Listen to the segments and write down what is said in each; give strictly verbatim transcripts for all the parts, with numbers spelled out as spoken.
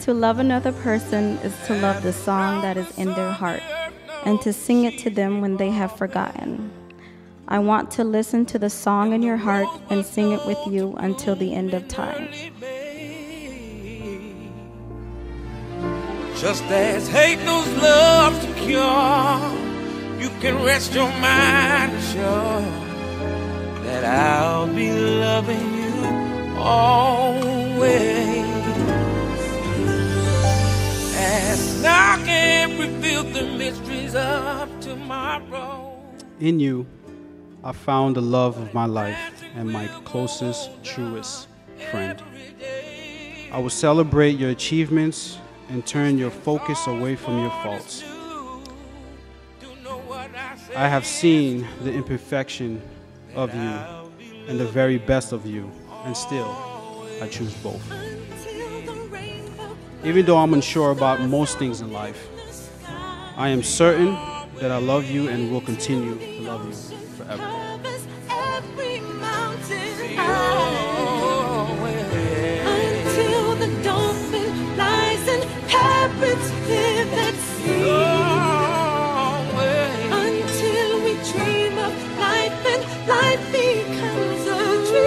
To love another person is to love the song that is in their heart and to sing it to them when they have forgotten. I want to listen to the song in your heart and sing it with you until the end of time. Just as hate knows love to cure, you can rest your mind assured that I'll be loving you always. As I can't reveal the mysteries of tomorrow. In you, I found the love of my life and my closest, truest friend. I will celebrate your achievements and turn your focus away from your faults. I have seen the imperfection of you and the very best of you, and still, I choose both. Even though I'm unsure about most things in life, I am certain that I love you and will continue to love you forever. Until the dolphin lies and parrots live at sea. Until we dream of life and life becomes a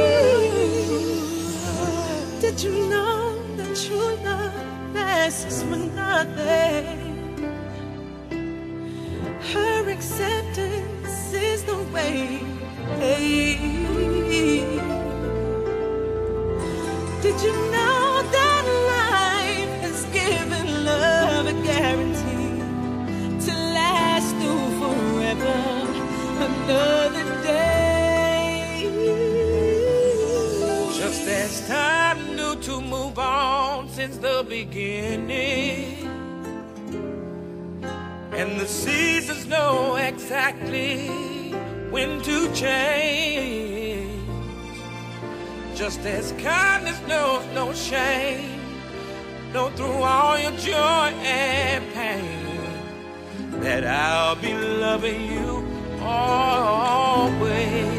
dream. Did you know that true love asks for nothing? Her acceptance is the way. Hey. Did you know that life has given love a guarantee to last through forever, another day? Just as time knew to move on since the beginning, and the seasons know exactly when to change. Just as kindness knows no shame, know through all your joy and pain, that I'll be loving you always.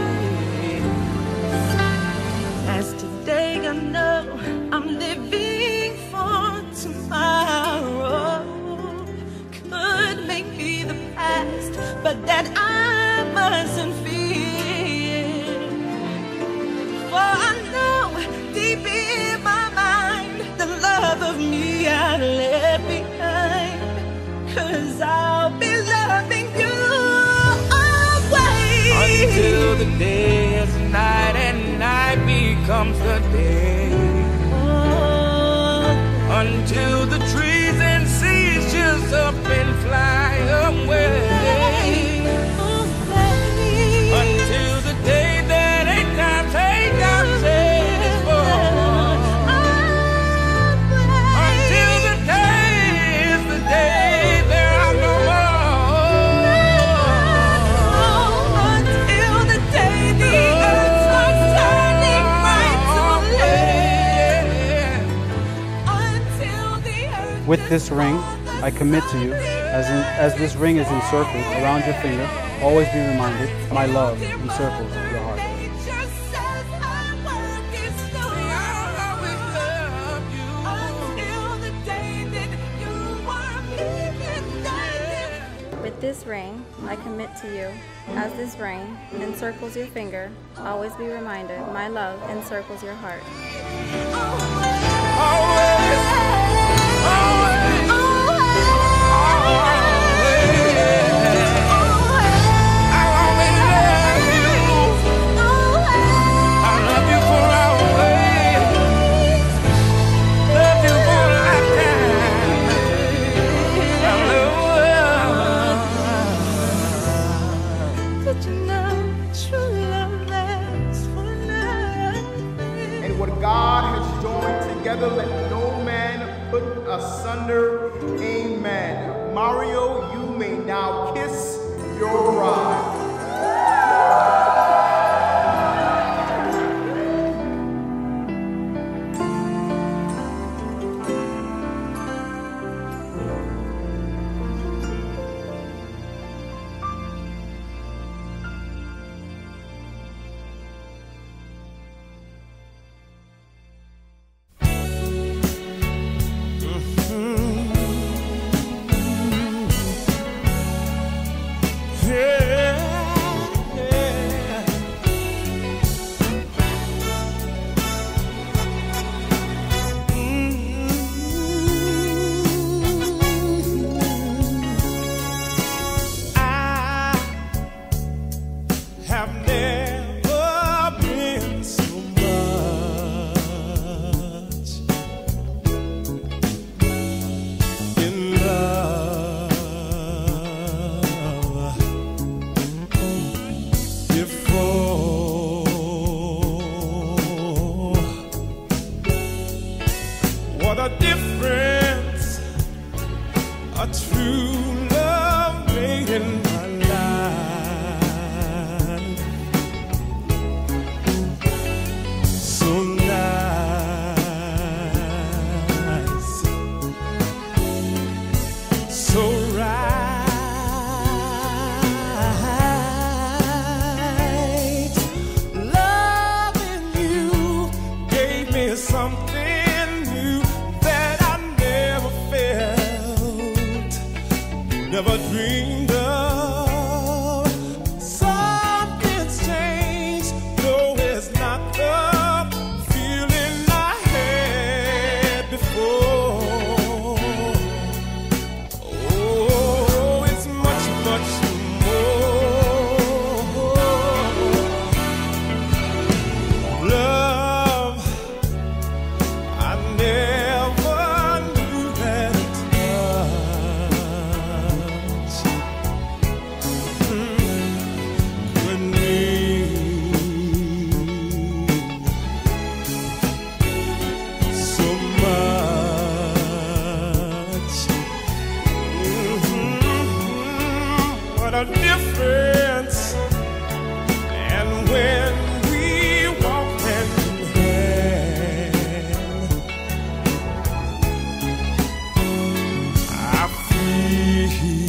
As today I know I'm living for tomorrow. Could make me the past, but that I mustn't fear. For I know deep in my mind the love of me I left behind. Cause I'll be loving you always. Until the day is night and night becomes the day. Oh. Until the trees and seas just up and fly away. Until the day that eight times eight times eight is born. Until the day is the day there are no more. Until the day the earth starts turning right to left. Until the earth. With this ring, I commit to you, as, in, as this ring is encircled around your finger, always be reminded, my love encircles your heart. With this ring, I commit to you, as this ring encircles your finger, always be reminded, my love encircles your heart. Let no man put asunder. Amen. Mario, you may now kiss your bride. a difference a true love made in my life. So nice, so right. Loving you gave me something new that I never felt, never dreamed of. Something's changed, though it's not the feeling I had before. Oh, it's much, much more. Love, I never knew that touch could mean so much. Mhm. What a difference! And when we walk hand in hand, I feel